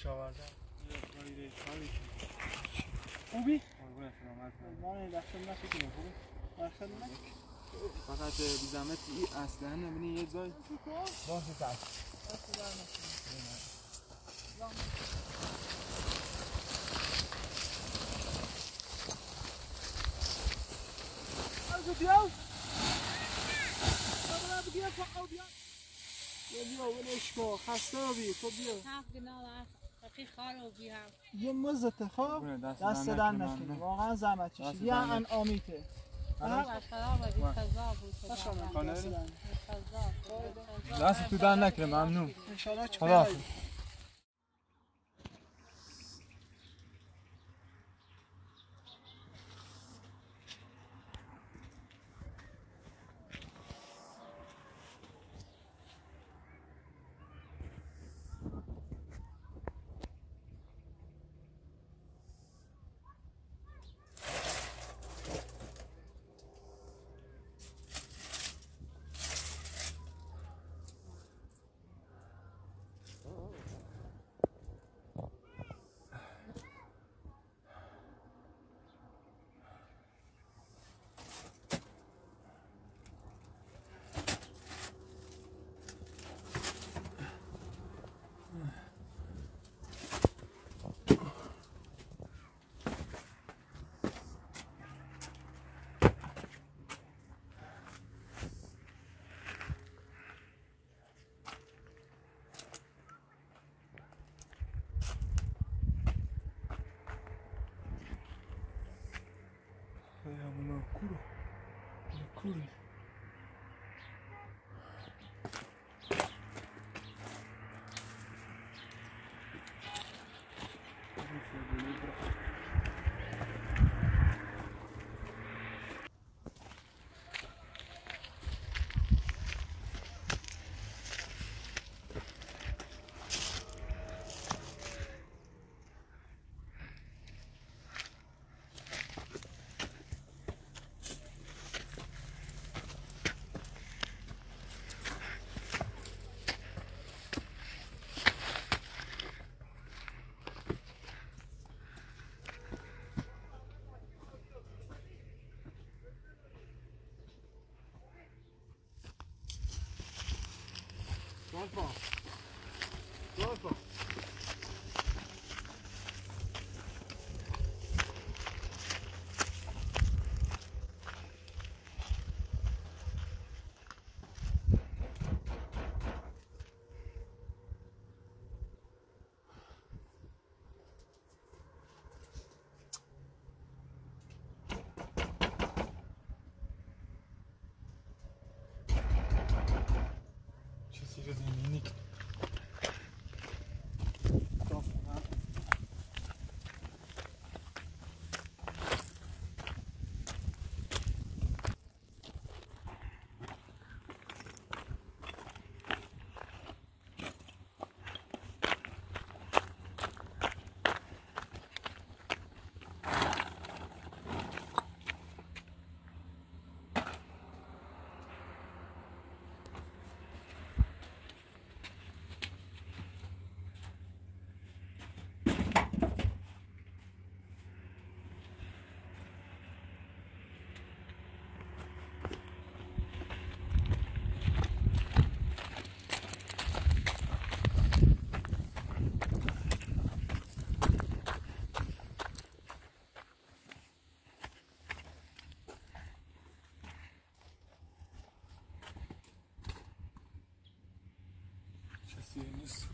ریش آوردم. خوبی؟ قربونت سلامت من دستم نشکنم خوبی؟ دستم نشکنم فقط بی زحمت این اسلحه نبینی یه جای باشه دست بیا ولش کن خسته بی تو بیا یه مزته خواب دست در نکنی واقعا زحمت کشید یه انعامیته دست تو در نکنه ممنون انشالله چه خدا خیلی Cool. Golfo. Isso.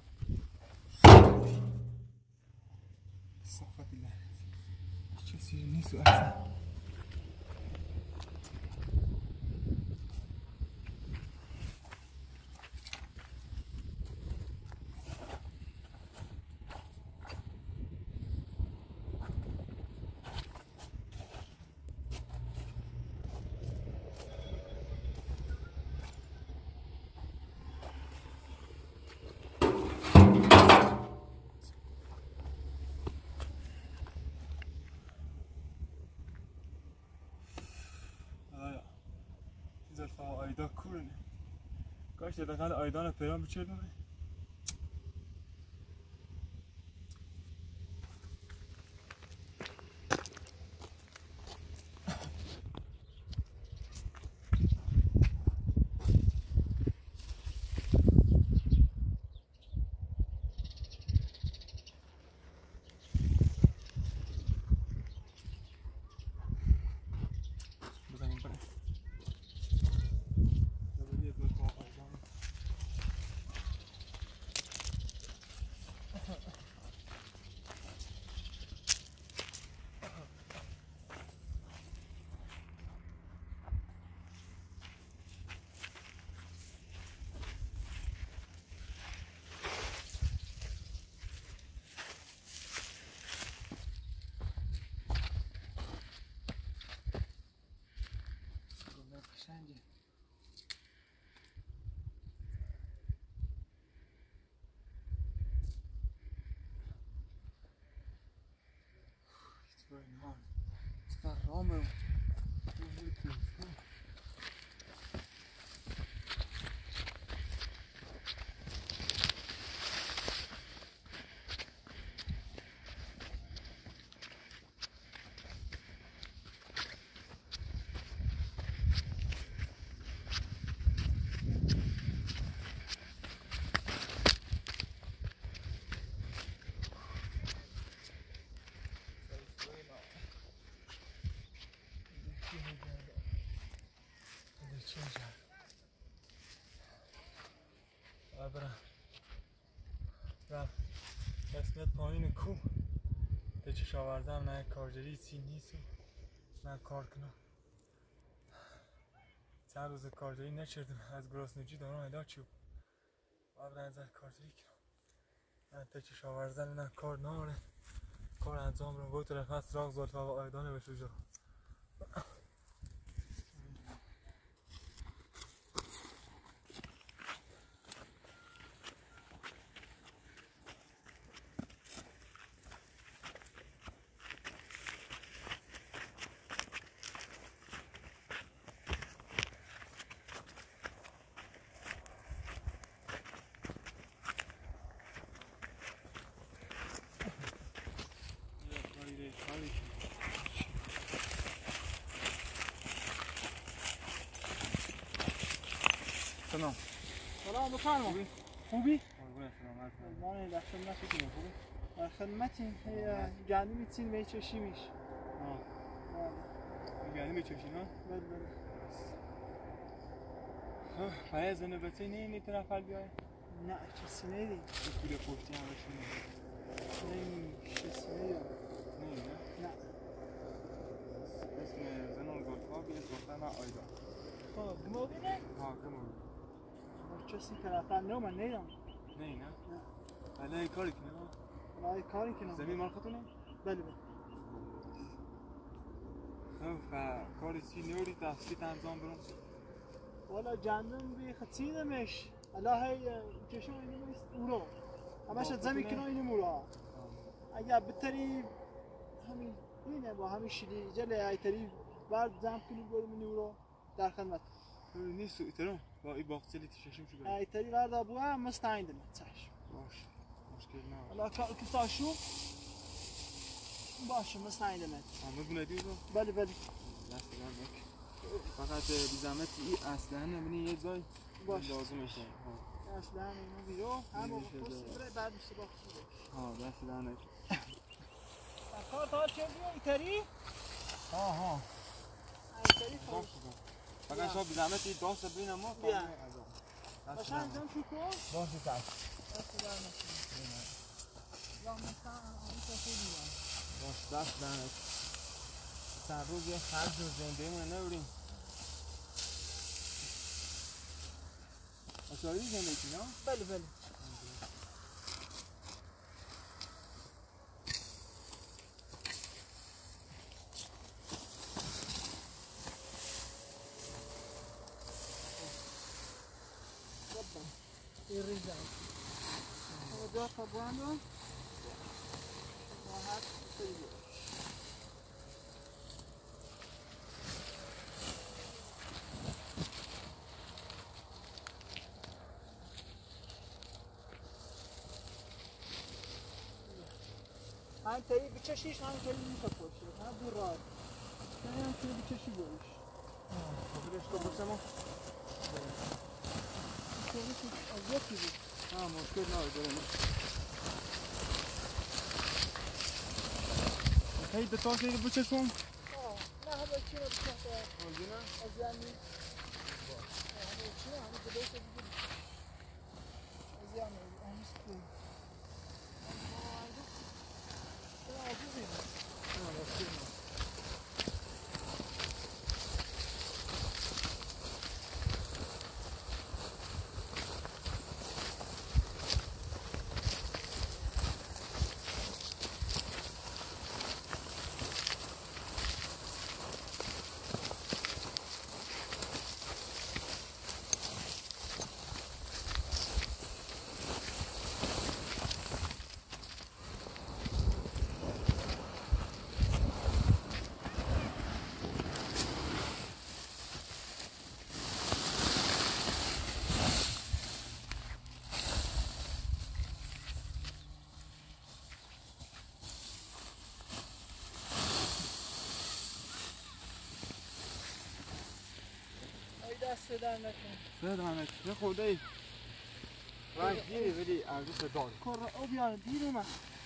Safado lá. Deixa eu ser nisso. آیدا کورنه کاش دقیقا آیدان پیام بچه Rome. قسمت پایین کو به چش آوردم نه کارگری چی نیست و نه کار کنم. چند روز کارگری نکردم از گرسنگی دارم علاج شد باید انزل کارگری کنم. نه به چش آوردن نه کار ناره کار انجام رو بود طرف هست راق زلفه و آیدانه بشه جا سلام. سلام بفرمایید. خوبی؟ قربونت سلامت. ما در خدمتتون. خوبی؟ در خدمتیم. گندم می‌چین می‌چشی میش. گندم می‌چشی نه؟ بله بله. برای زنده بچه نمیتونه فعال بیاره؟ نه کسی نیدی. پول پشتی همشون کسی نیدی. نه. اسم زن اون گلفا بیاد گفتن آیدا. خب موبینه؟ ها که موبینه. کسی طرفا نه من نیدم. نه؟ بله کاری کنه. بله کاری کنم. زمین مال خودتونه؟ بله بله. خب کاری چی نیوری تفصیل انجام برم؟ والا گندم بی خطیدمش. الهی چشم اینو میست اورا. همش زمین کنه اینو مورا. اگر بتری همین اینه با همین شیلی جله ایتری بعد زم کنی برم اینو رو در خدمت. نیست ایترم با این باقچلی تششم شو برم. ایتری ورد ابو هم مستعیندم چش. باش مشکل نه. حالا که تاشو باشه مستعیندم. می‌بونه دیگه؟ بله بله. دست درد فقط بی زحمت این اصلا نمی‌بینی یه جای باشه لازمشه. اصلا اینو بیرو همون پست بره بعد میشه باخت. دست درد کار تا چه ایتری؟ ها ایتری باشه فقط شما بی زحمت این داست ببینم ما بیا باشه انجام شو کن باشه دست درد نکنه باشه دست درد چند روز یه خرج و زنده مونه نبریم اشاری زنده کی نه؟ بله بله irrigiamo ho già acabando rahat seviyor هم تایی بچشیش هم تایی می‌پوشی هم دور راحت هم تایی بچشی بوش خودش تو بسمو از یکی بود مشکل نداره هی دو تا شیر بچشم نه همه چی رو بچشم از یعنی همه چی رو همه جلوی که بگیریم از یعنی همیست بود دست در نکن. بدانه چه خدایی رنگ گیری ولی ارزش داره کار او بیار دیر اومد.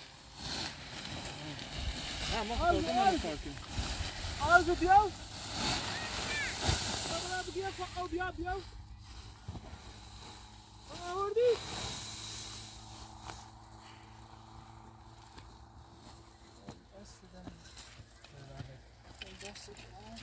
نه ما خودمون کار کنیم آرزو بیاو. بابا بگیر او بیاو. آوردی. دست در. دست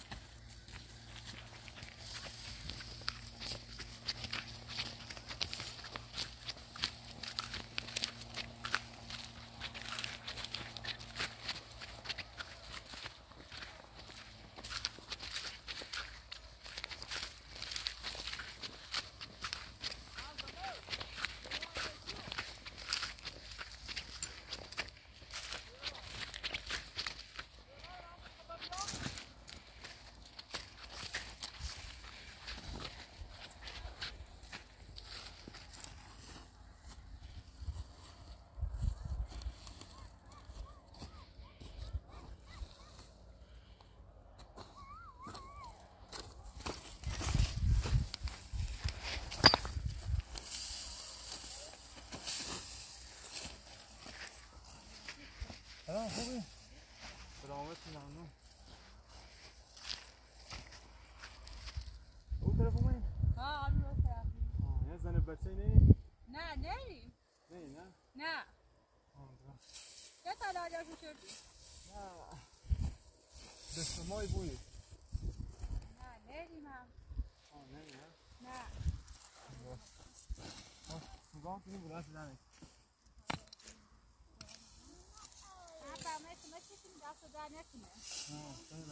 خوبی؟ سلامت ممنون او طرف اومدیم؟ آره اون طرف یه زن بچه نیم؟ نه نریم نه چه تلاجه شو شدی؟ نه دست مای بویی نه نریم هم نریم نه نگاه کنیم بلند زنه همه شما چیزی دست در نکنه خیلی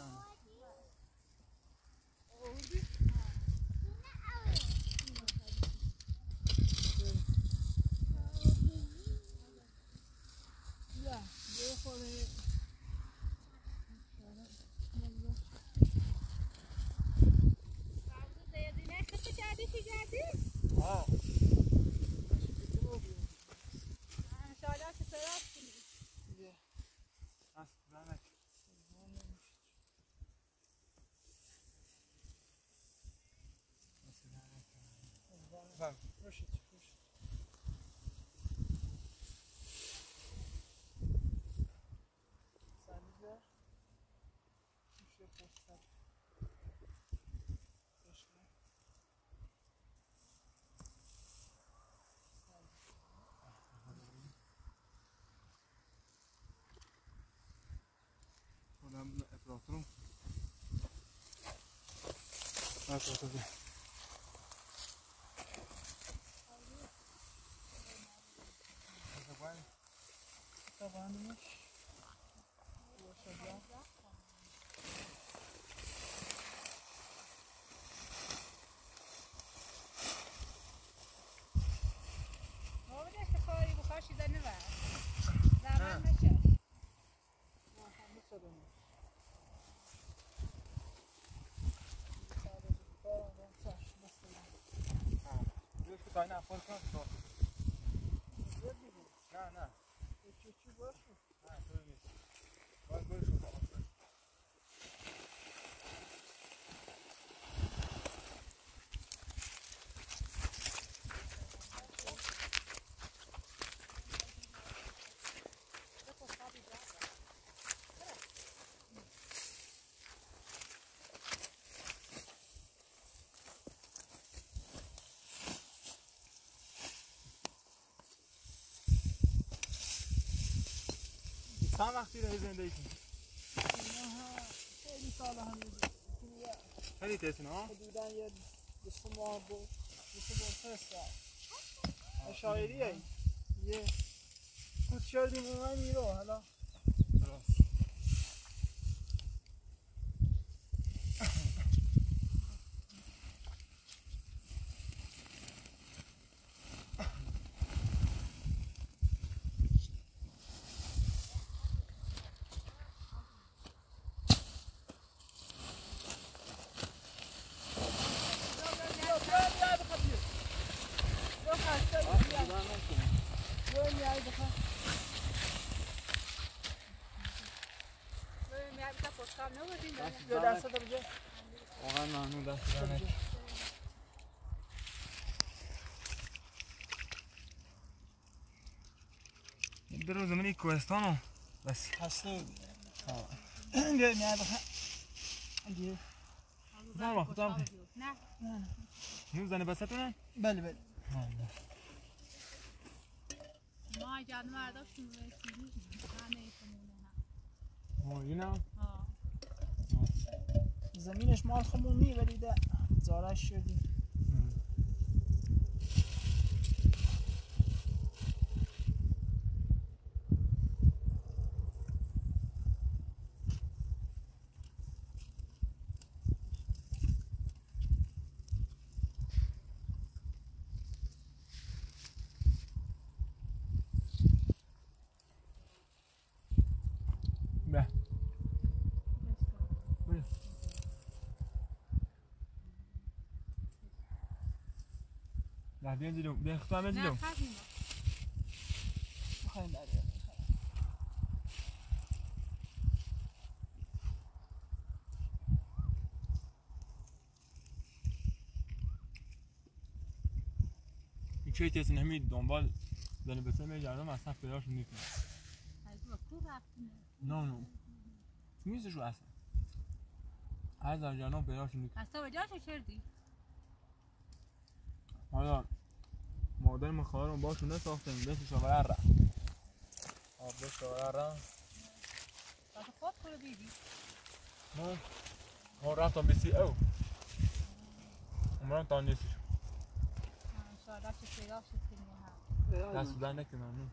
افراطون افراطون Tane apar kan to. Ne. Küçük boş mu? Ha, böyle. Bak böyle şu bak. چند وقتی راه زندگی کنی؟ خیلی سال هنوز خیلی تسنه ها؟ حدوداً یه 2 ماه فرسته شاعریه یه کود شدیم اومد میرو حالا واقعا ممنون دست برو زمینی کوهستانو بس هستو اینجا میاد اینجا زن وقت هم نه نیوز زنه بساتونه بله بله ما جانور داشتیم رسیدیم همه ایتمونه اینا زمینش مال خمونی ولی ده زارش شدیم لا بينزلوا بياخذوا منزلوا نه خواهیم بخواهیم بریم این چه تیسن همین دنبال زنی بسه میجردم اصلا پیداش نمیکنم از با کو رفتیم نه میزشو اصلا از جانم پیداش نمیکنم از تو به جاشو کردی؟ حالا مادر من خواهرم باشون نساختیم بهش شاوره را بهش شاوره را از خود کنو دیدی؟ نه ما رفتم بسی او عمران تا نیستش انشاءالله که پیدا شد کنی هم دست بودن نکنم نه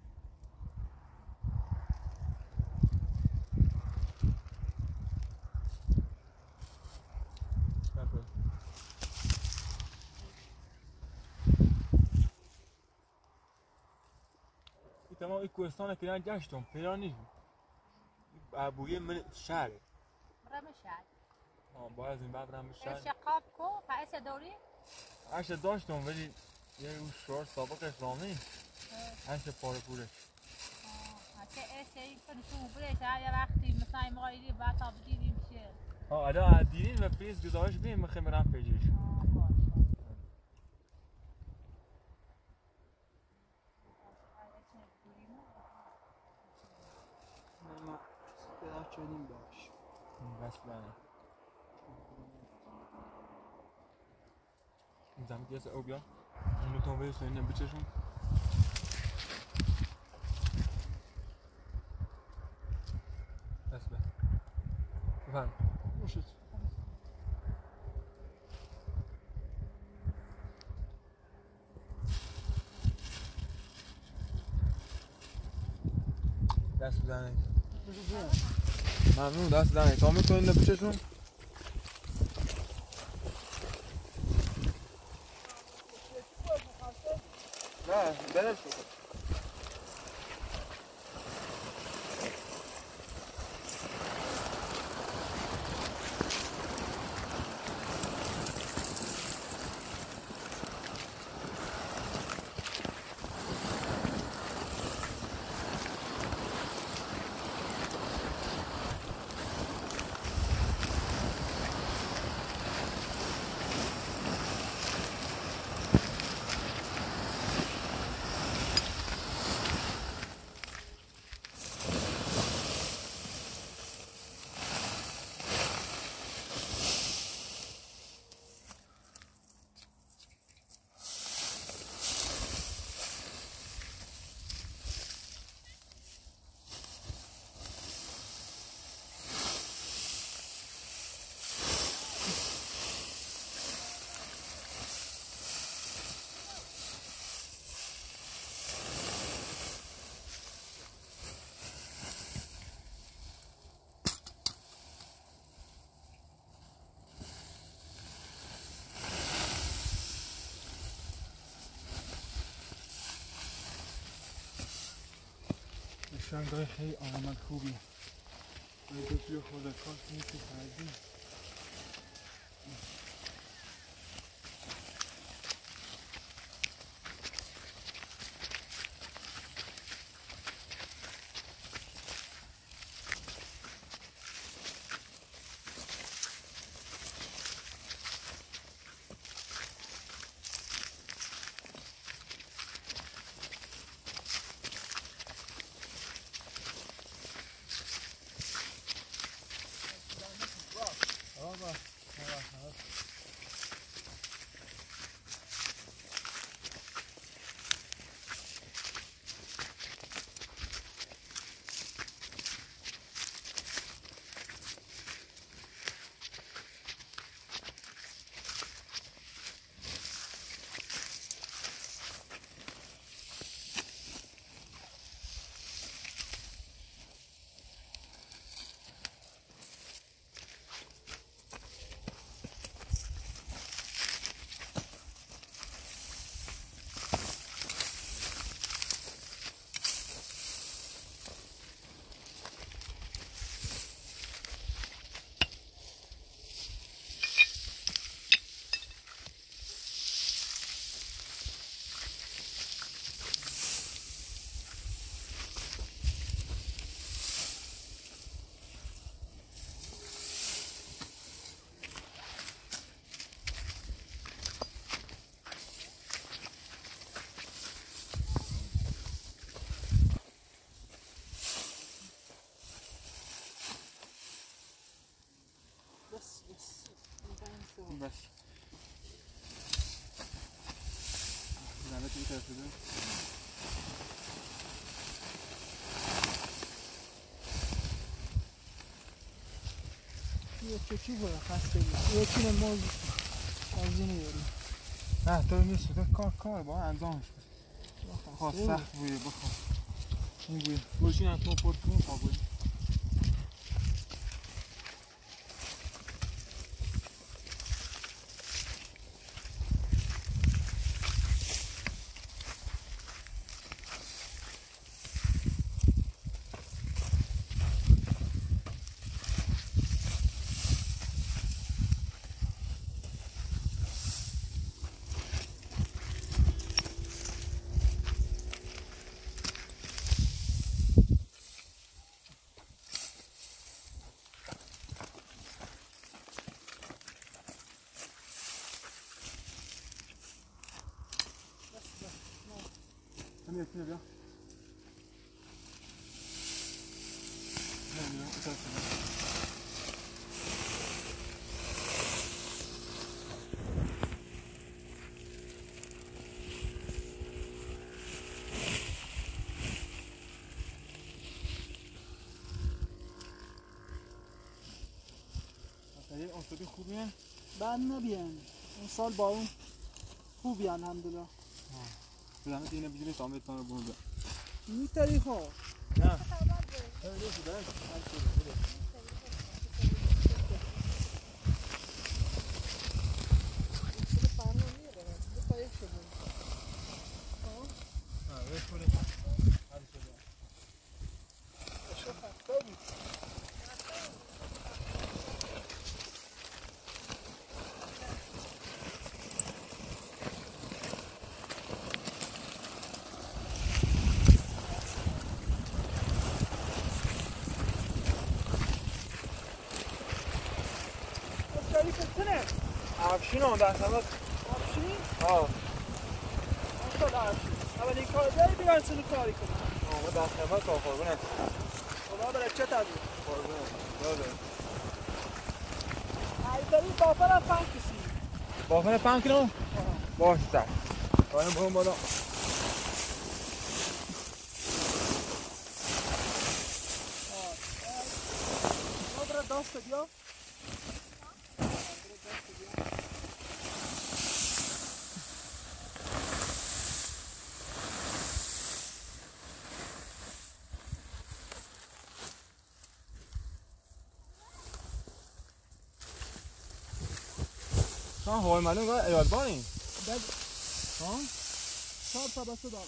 تمام این کوهستان که من گشتم پیدا نیست بویه من شهره برم شد باید از این بعد برم به شهر شقاب کو پایس دوری؟ عشق داشتم ولی یه اون شعار سابق اسلامی عشق پاره پوره چه این کنی تو برش یه وقتی مثلا ما ایدی بعد تا بدیدیم چه ادا دیدین و پیز گزارش بیم میخوایم برم پیجش ما پیدا شدیم باش بس بله این زمین دیگه او بیا اونو تا بیرسون اینم بچشون بس بله بفهم باشد دست بزنید ممنون دست بزنید تا میکنید نبچشون نه برش بکن شنگای خیلی آمد خوبیه باید توی خود کار نیستی کردیم بس زنده توی طرف بده یکی بود خسته بود یکی نماز بازی نمیاریم نه تو نیست تو کار با انجامش بده خواست سخت بویه بخواه این بویه باشین هم تو پرد کن خواه بویه Come here, bia. No, it's okay. این آفتابی خوبیه؟ بد نبین این سال با اون خوبی الحمدلله بدمه اینه بجوری تامید کنه برده میتری خواه نه افشین هم در سمت افشین؟ آه ماشالله افشین اولین کار داری بیان سنو کاری کنی ما در سمت ها خوربونه خدا برکت تدی خوربونه داده ایداری بافر هم 5 کسی بافر 5 کیلو؟ باش سر باید برون بالا برای دست بیا ها هوای معلوم که ایال بانی ها 4 تا بسه دارم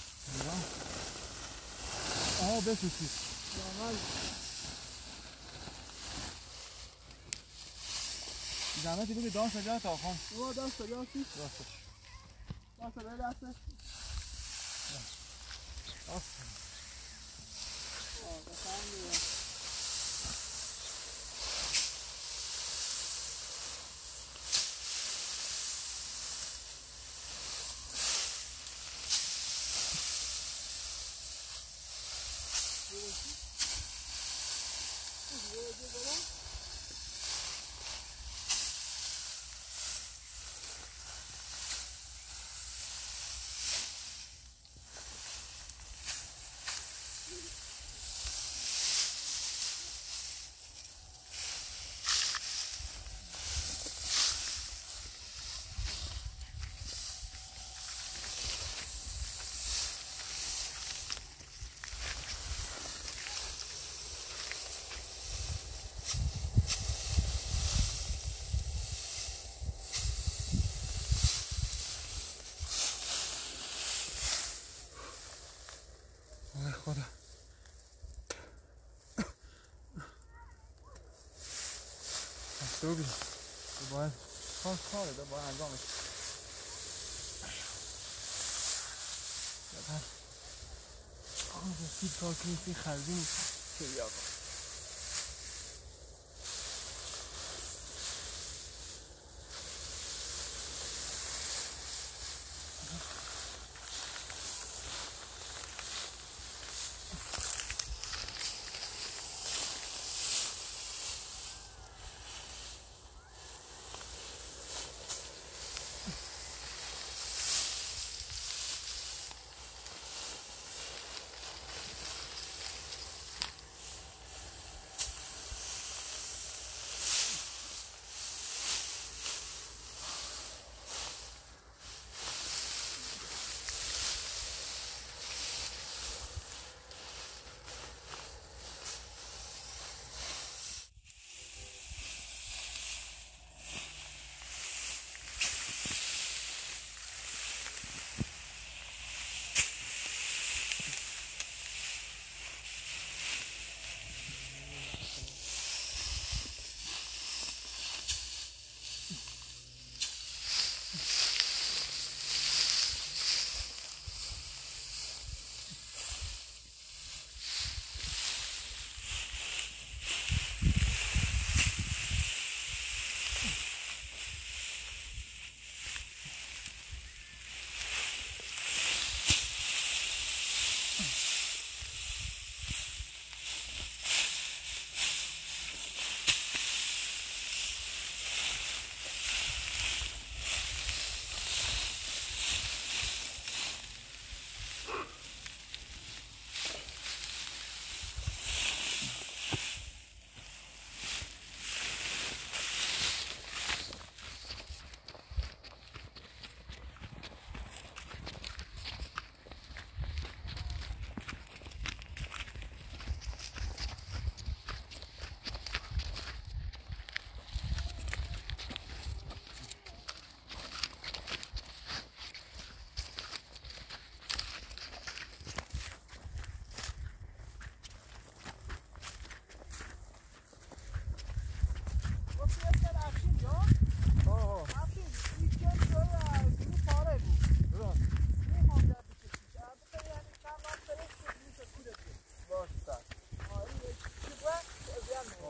آها بسوسی نامل زحمتی بگی دانش بجا تا خون او دست بیا سی راستش دست بیا دستش آفرین قشنگه خدا خوبی باید کاره ده باید انجامش رسید کار کنید خرزی خیلی آقا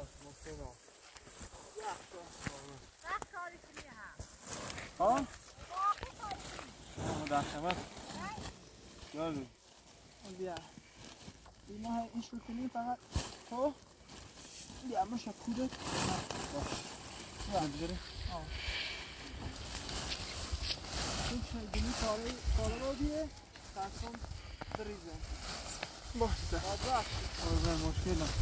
مصطفى وقت کاری کنی هم ها؟ باقی کاری کنی در خبر یادو بیا این ما این شو کنیم فقط تو بیا ما شکودت نه دیگه این چندینی کاره رو بیه ترسون بریزم باشه آدرک آره مشکل نه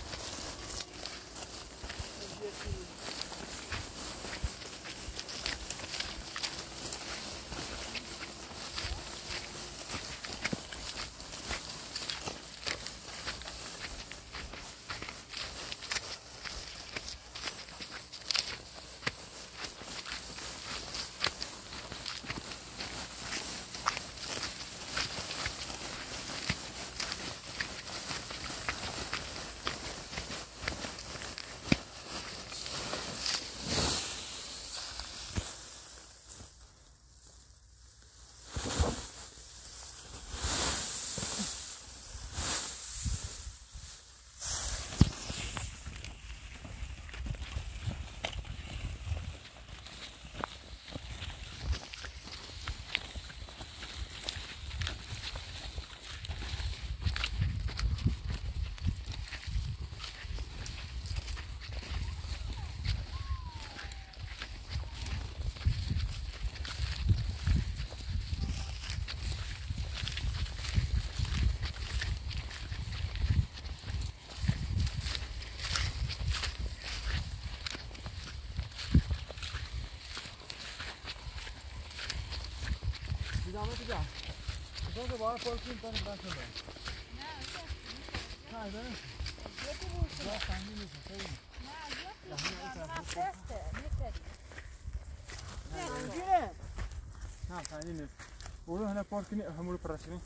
دیدامه دیگه تو که باید پارکینگ کنیم بند شده نه ایده نیست یکی بود نه سنگی نیست خیلی نه سخته سنگینه نه خیلی نیست برو هنه پارک کنی همون پرش کنی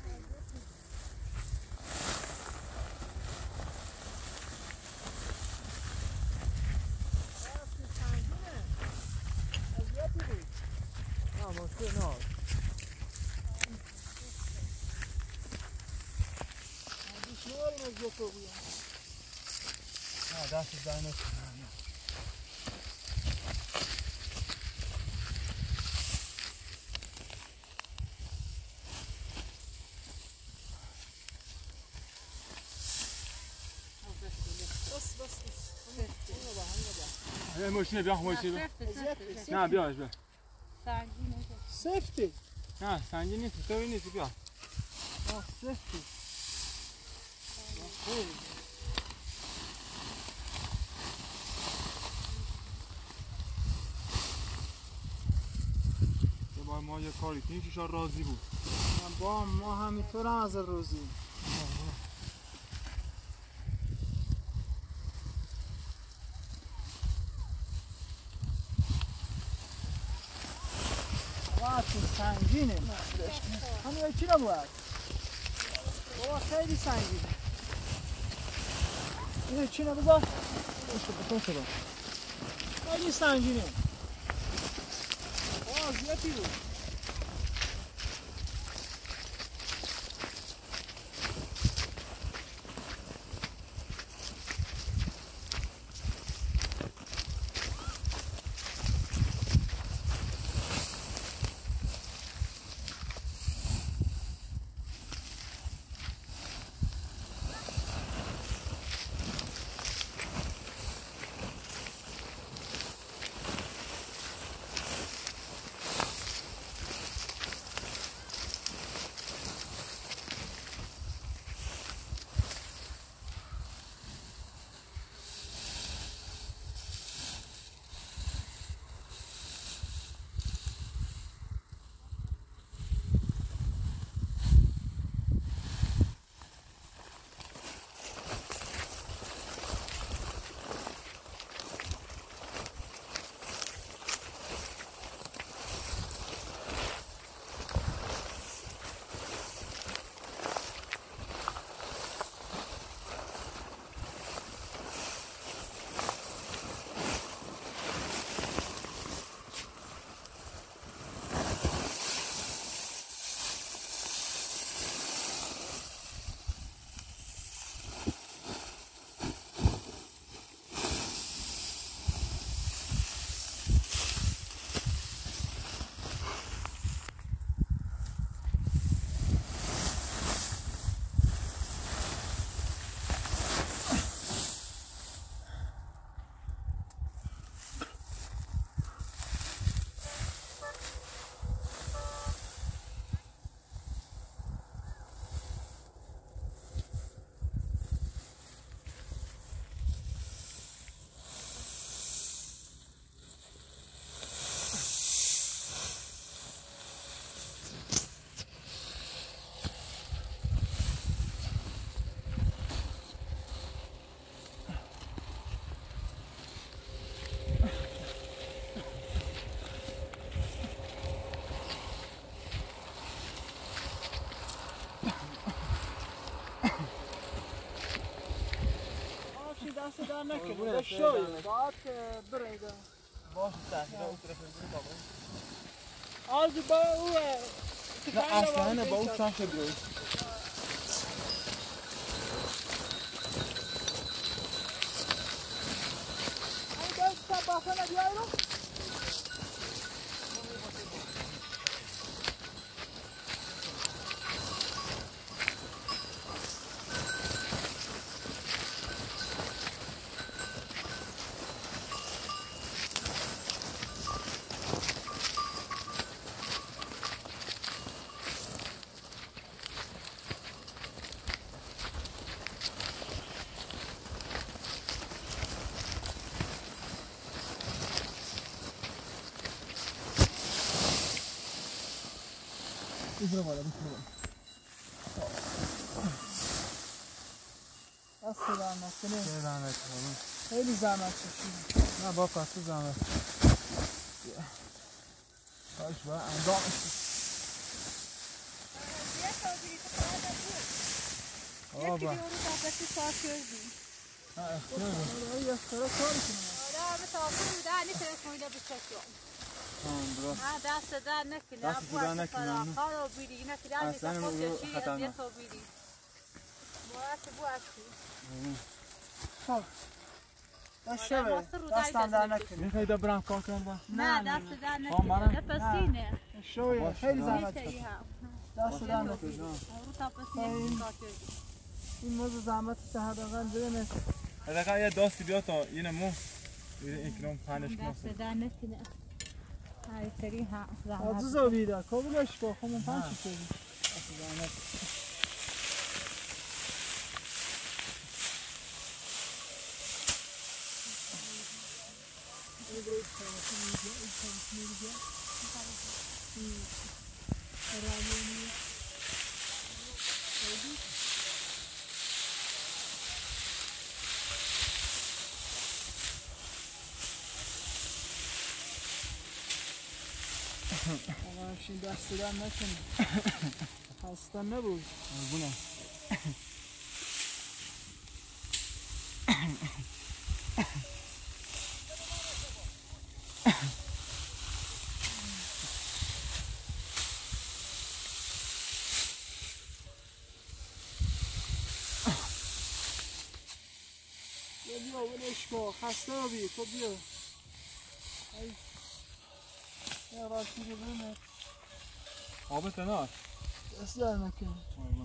نه مشکل نه نه دست در نیست ماشینه بیا ماشینه نه بیاش بیا سفتی نه سنگین نیست تو نیست بیا سفتی ما یه کاری کنیم که شاید راضی بود با ما همینطور هم از روزی وقتی سنگینه همین چی نبود بابا خیلی سنگینه اینه چی نبود خیلی سنگینه زیادی بود در نکنه به شوی باید بریده باشه تحصیل او طرف بگیری بابا آرزو با او نه اصلا با او چند شد روی این دست بافه نبیایی رو بگیره بالا بگیره دست در نکنه چه زحمت کنم خیلی زحمت کشیدی نه با پس زحمت کاش باید اندامش یکی دیگه رو دستی ساعت کردیم نه اختیار آره اختیار کاری کنم آره به تابون بوده نیست کنیده بچکیم درست دست در نکنه دست در نکنه کار رو بیری اینه که در نیست خود کشی از یه تو بیری بو هستی خب دست شبه دستم در نکنه میخوایی دا برم کار کردم نه دست در خواهم برم؟ نکنه پسینه شوی خیلی زحمت نیسته کشیدی هم دست در نکنه رو تا پسینه کار کردیم این موضوع زحمت تا حداقل ببینید حداقل یه دستی بیا تا اینه مو این کلام پنش دست در نکنه های تری هم زحمت عزیزا بیده کابلش کن خب من پنچی کردی همشین دست در نکنی خسته نبود بونه بیا ولش کن خسته نبی تو بیا یا راستی رو ببینه آب تنار دست در نکنی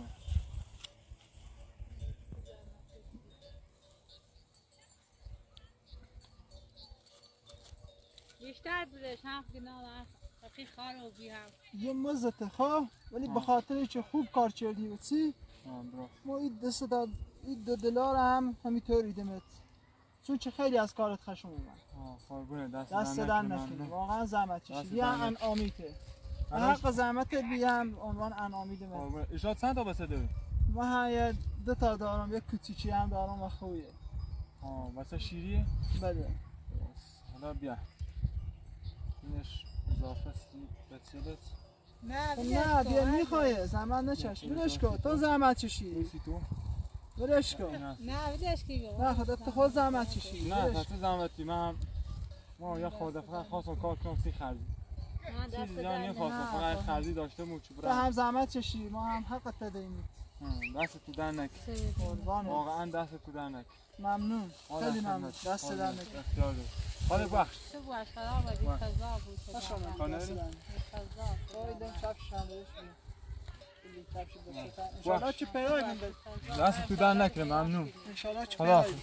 بیشتر بودش هم گناه رفی خار و بی هم یه مزته خواه ولی به خاطر که خوب کار کردی و چی درست ما این دست داد این $2 هم همینطوری دمت چون که خیلی از کارت خشم اومد قربونه دست در نکنی واقعا زحمت دست کشیدی در بیا نکنی. انعامیته به الان حق زحمت بیا هم عنوان انعامی دمت قربونه اشاد چند تا بسه داری؟ ما هم 2 تا دارم یک کوچیکی هم دارم و خوبیه واسه شیریه؟ بله حالا بیا اینش اضافه بچلت خب نه بیا میخواه زحمت نچش ولش کن تو زحمت چشی بسی تو؟ ولش کن نه بدهش که بیا نه خودت تو خود زحمت چشی نه پس زحمتی من ما یا خود فقط خواستم کار کنم سی خرجی دست چیزی در نخواستم نه. فقط خرجی داشته موچ تو برم هم زحمت چشی ما هم حقت بدهیم دست تو در نک قربانه واقعا دست تو در نک ممنون خیلی ممنون دست در نکن اختیار داری حالا بخش تو باش خراب بودی خضا بود خوش آمد خانه دست داری؟ در نکن خضا خیلی چپش هم بهش خیلی چپش بشه انشالله چه پیای بنده دست تو در نکنه ممنون انشالله چه خدا پیای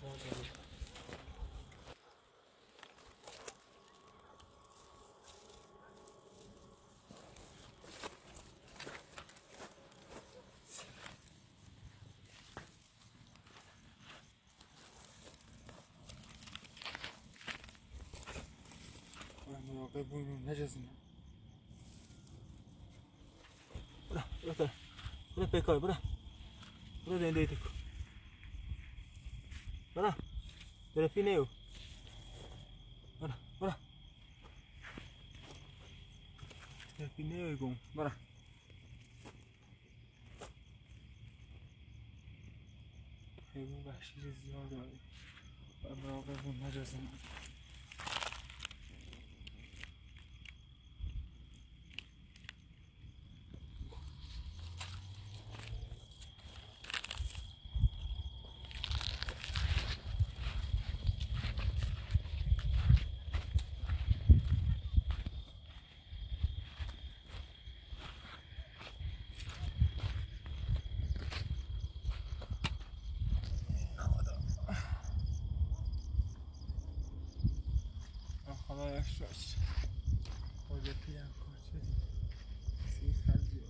مراقب بودیم نجازیم برا پیکار برا دنده تکو برا طرفی نیو برا طرفی نیو گم برا حیوان وحشی زیاد داره و مراقب بود نجازیم خدایش راست خود پیرم کار شدیم سیر خزی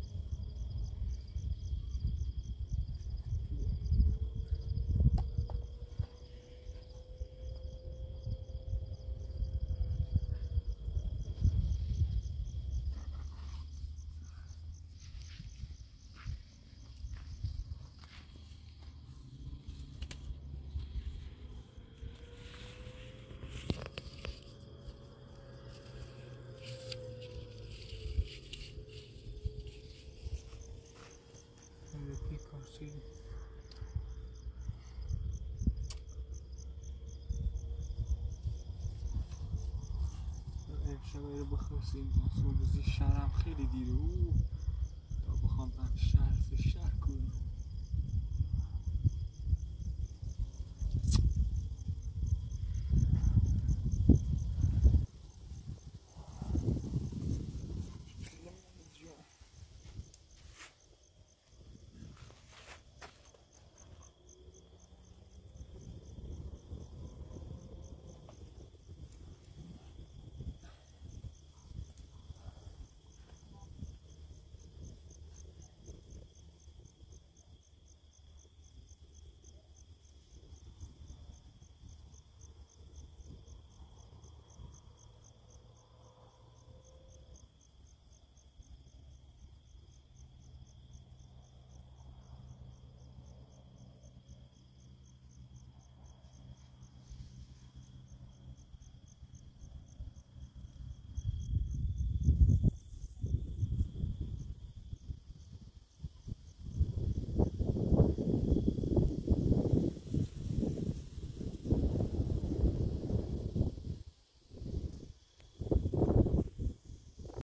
شبایی رو بخواسیم صبح شهرم خیلی دیره تا بخوام شهر کنم